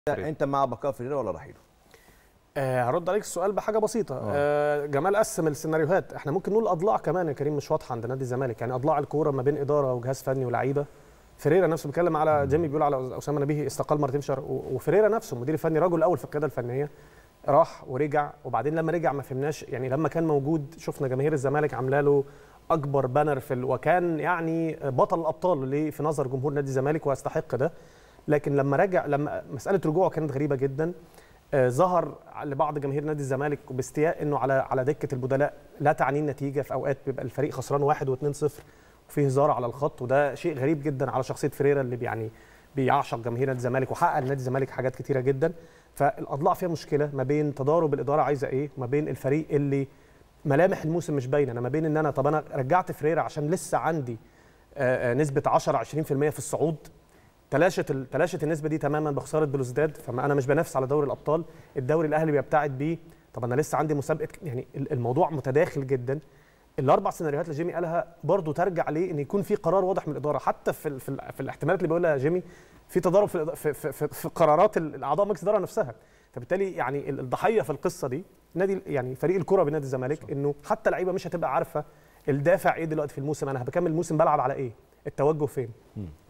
انت مع بقاء فيريرا ولا رحيله؟ هرد عليك السؤال بحاجه بسيطه. جمال قسم السيناريوهات، احنا ممكن نقول اضلاع كمان يا كريم مش واضحه عند نادي الزمالك، يعني اضلاع الكوره ما بين اداره وجهاز فني ولاعيبه. فيريرا نفسه بيتكلم على جيمي، بيقول على اسامه نبيه استقال مرتين في شهر، وفيريرا نفسه المدير الفني رجل الاول في القياده الفنيه راح ورجع، وبعدين لما رجع ما فهمناش، يعني لما كان موجود شفنا جماهير الزمالك عامله له اكبر بانر وكان يعني بطل الابطال في نظر جمهور نادي الزمالك ويستحق ده. لكن لما رجع، لما مساله رجوعه كانت غريبه جدا. ظهر لبعض جماهير نادي الزمالك باستياء انه على دكه البدلاء لا تعني النتيجه، في اوقات بيبقى الفريق خسران 1 و2-0 وفيه هزار على الخط، وده شيء غريب جدا على شخصيه فيريرا اللي يعني بيعشق جماهير نادي الزمالك وحقق لنادي الزمالك حاجات كتيره جدا. فالاضلاع فيها مشكله ما بين تضارب الاداره عايزه ايه وما بين الفريق اللي ملامح الموسم مش باينه. انا ما بين ان انا طب انا رجعت فيريرا عشان لسه عندي نسبه 10-20% في الصعود، تلاشت النسبه دي تماما بخساره بلوزداد، فما انا مش بنافس على دوري الابطال، الدوري الاهلي بيبتعد بيه، طب انا لسه عندي مسابقه، يعني الموضوع متداخل جدا. الاربع سيناريوهات اللي جيمي قالها برضو ترجع ليه ان يكون في قرار واضح من الاداره، حتى في الاحتمالات اللي بيقولها جيمي في تضارب في قرارات الاعضاء مجلس الاداره نفسها. فبالتالي يعني الضحيه في القصه دي نادي، يعني فريق الكره بنادي الزمالك، انه حتى اللعيبه مش هتبقى عارفه الدافع ايه دلوقتي في الموسم، انا بكمل الموسم بلعب على ايه، التوجه فين.